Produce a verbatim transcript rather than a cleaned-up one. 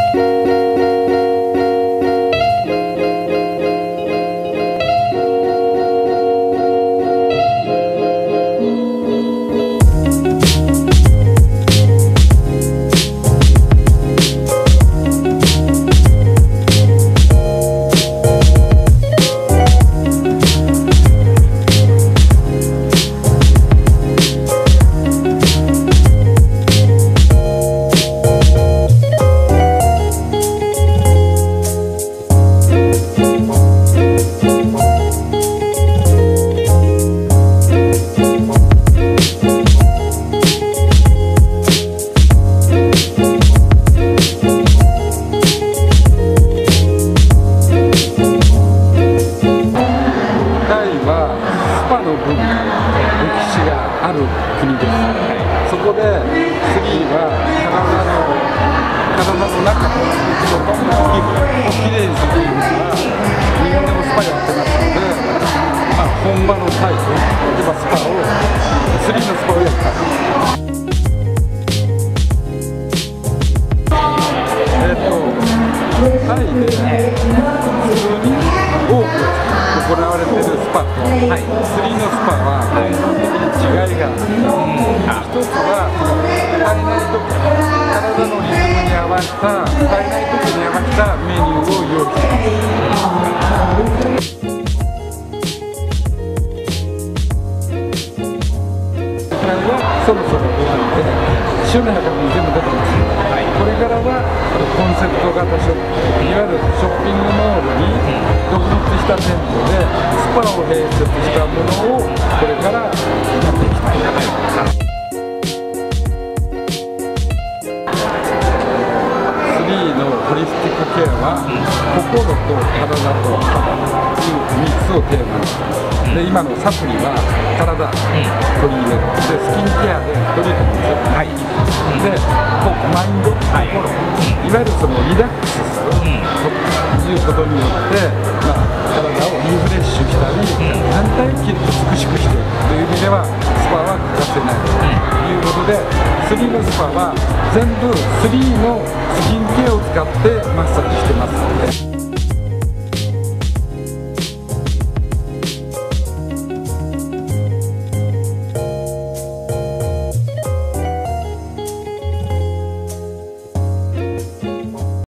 ある国です。そこでスリーは体の体の中と皮膚をきれいにするから日本でもスパやってますので、まあ、本場のタイプ例えばスパをスリーのスパをやりたい。えっとタイで普通に多く行われているスパと、はい、スリーのスパは根本的に違いがある。一つは体内時計、体のリズムに合わせた体内時計に合わせたメニューを用意しています。これはそろそろ終わって週の中に全部出てます。はい、これからはコンセプト型ショップ、いわゆるショッピングモールに独立した店舗でスパを併設したものをこれからやっていきたいと思います。スリーのホリスティックケアは心と体と肌というみっつをテーマにしています。で今のサプリは体取り入れる、でスキンケアでトリートメント、はい、でマインド、心、いわゆるそのリラックスするということによって、まあ、体をリフレッシュしたり、全体をきっと美しくしていくという意味ではスパは欠かせないということで、スリーのスパは全部スリーのスキンケアを使ってマッサージしてますので。